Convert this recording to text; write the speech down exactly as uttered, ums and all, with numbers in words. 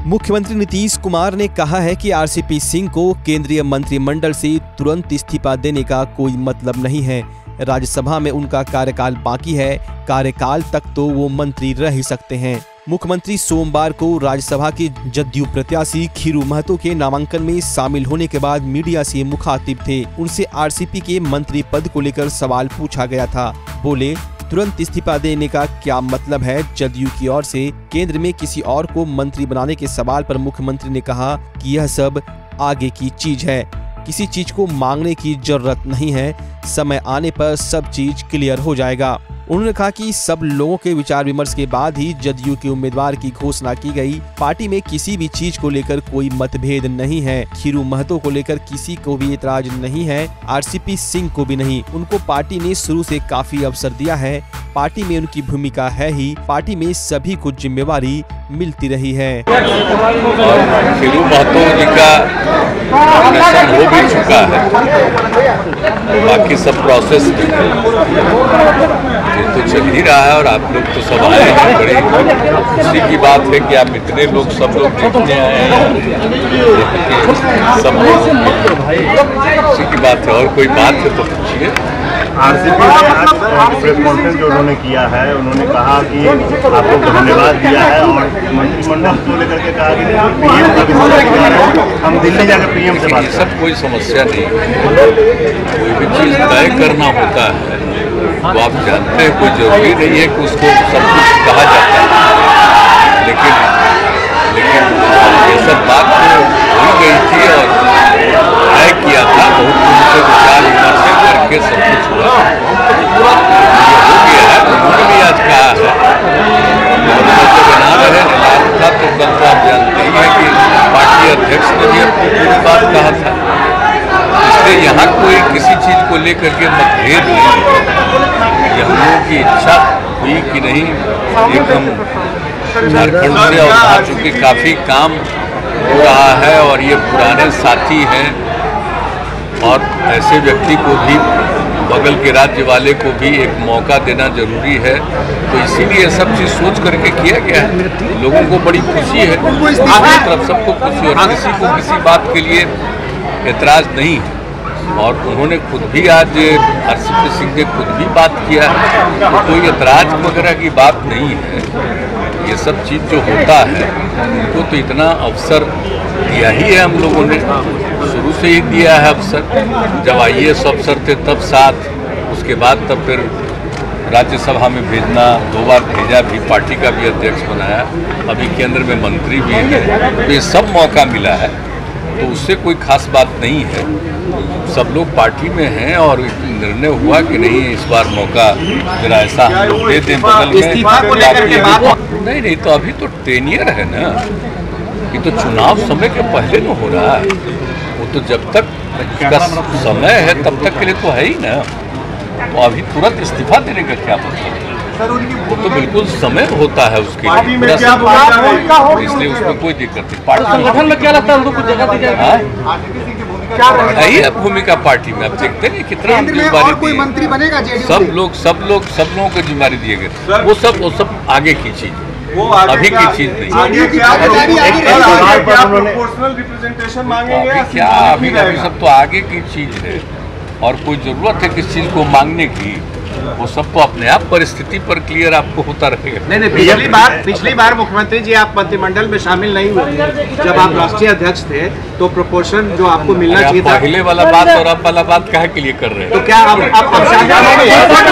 मुख्यमंत्री नीतीश कुमार ने कहा है कि आरसीपी सिंह को केंद्रीय मंत्रिमंडल से तुरंत इस्तीफा देने का कोई मतलब नहीं है। राज्यसभा में उनका कार्यकाल बाकी है, कार्यकाल तक तो वो मंत्री रह ही सकते हैं। मुख्यमंत्री सोमवार को राज्यसभा के जदयू प्रत्याशी खीरू महतो के नामांकन में शामिल होने के बाद मीडिया से मुखातिब थे। उनसे आरसीपी के मंत्री पद को लेकर सवाल पूछा गया था। बोले, तुरंत इस्तीफा देने का क्या मतलब है? जदयू की ओर से केंद्र में किसी और को मंत्री बनाने के सवाल पर मुख्यमंत्री ने कहा कि यह सब आगे की चीज है, किसी चीज को मांगने की जरूरत नहीं है, समय आने पर सब चीज क्लियर हो जाएगा। उन्होंने कहा कि सब लोगों के विचार विमर्श के बाद ही जदयू के उम्मीदवार की घोषणा की गई। पार्टी में किसी भी चीज को लेकर कोई मतभेद नहीं है। खीरू महतो को लेकर किसी को भी एतराज नहीं है, आरसीपी सिंह को भी नहीं। उनको पार्टी ने शुरू से काफी अवसर दिया है, पार्टी में उनकी भूमिका है ही, पार्टी में सभी को जिम्मेवारी मिलती रही है। खीरू महतो जी का नॉमिनेशन हो भी चुका है, बाकी सब प्रोसेस तो चल ही रहा है और आप लोग तो सब आए हैं। बड़ी खुशी की बात है कि आप इतने लोग सब लोग देखने आए हैं, सब लोग खुशी की बात है। और कोई बात है तो पूछिए। आरसीपी ने प्रेस कॉन्फ्रेंस जो उन्होंने किया है, उन्होंने कहा कि आपको धन्यवाद दिया है और मंत्रिमंडल को लेकर के कहा कि पीएम का भी हम दिल्ली जाकर पीएम से बात। सब कोई समस्या नहीं है, कोई भी चीज़ तय करना होता है तो आप जानते हैं, कोई जरूरी नहीं है कि उसको सब कुछ कहा जाता है, लेकिन लेकिन ये सब बात तो हो गई थी और तय किया था, बहुत उनसे विचार विमर्श करके सब कुछ हुआ, हो गया है। उन्होंने भी आज कहा है तो बना रहे निलाम था, तो कल तो आप जानते ही हैं कि पार्टी अध्यक्ष ने भी अपनी पूरी बात कहा था। इसलिए यहाँ कोई किसी चीज़ को लेकर के मतभेद नहीं है। ये हम लोगों की इच्छा हुई कि नहीं, एक हम झारखंड से और आ चुके, काफ़ी काम हो रहा है और ये पुराने साथी हैं और ऐसे व्यक्ति को भी, बगल के राज्य वाले को भी एक मौका देना जरूरी है। तो इसीलिए सब चीज़ सोच करके किया गया है। लोगों को बड़ी खुशी है, दूसरी तरफ सबको खुशी है, किसी को किसी बात के लिए एतराज़ नहीं है। और उन्होंने खुद भी आज आरसीपी सिंह ने खुद भी बात किया है, तो कोई एतराज़ वगैरह की बात नहीं है। ये सब चीज़ जो होता है उनको तो इतना अवसर दिया ही है, हम लोगों ने शुरू से ही दिया है अवसर। जब आई ए एस अफसर थे तब साथ, उसके बाद तब फिर राज्यसभा में भेजना, दो बार भेजा भी, पार्टी का भी अध्यक्ष बनाया, अभी केंद्र में मंत्री भी है, तो ये सब मौका मिला है, तो उससे कोई खास बात नहीं है। सब लोग पार्टी में हैं और निर्णय हुआ कि नहीं, इस बार मौका जरा ऐसा हम लोग दे दें बगल में। नहीं नहीं, तो अभी तो टेनियर है ना, ये तो चुनाव समय के पहले न हो रहा है। वो तो जब तक उसका समय है तब तक के लिए तो है ही ना। तो अभी तुरंत इस्तीफा देने का क्या मतलब? वो तो बिल्कुल समय होता है उसके लिए, इसलिए उसमें कोई दिक्कत नहीं। पार्टी संगठन में क्या लगता है, उनको कुछ जगह दी जाएगी? है ही भूमिका पार्टी में। अब देखते हैं कितना जिम्मेदारी कोई मंत्री बनेगा, सब लोग सब लोग सब लोगों को जिम्मेदारी दिए गए, वो सब वो सब आगे की चीज, अभी की चीज नहीं। क्या अभी अभी सब तो आगे की चीज है और कोई जरूरत है किस चीज को मांगने की, वो सब तो अपने आप परिस्थिति पर क्लियर आपको होता रहेगा। नहीं नहीं, पिछली बार पिछली बार मुख्यमंत्री जी आप मंत्रिमंडल में शामिल नहीं हुए, जब आप राष्ट्रीय अध्यक्ष थे, तो प्रोपोर्शन जो आपको मिलना चाहिए था, पहले वाला बात और अब वाला बात काहे के लिए कर रहे हैं? तो क्या आप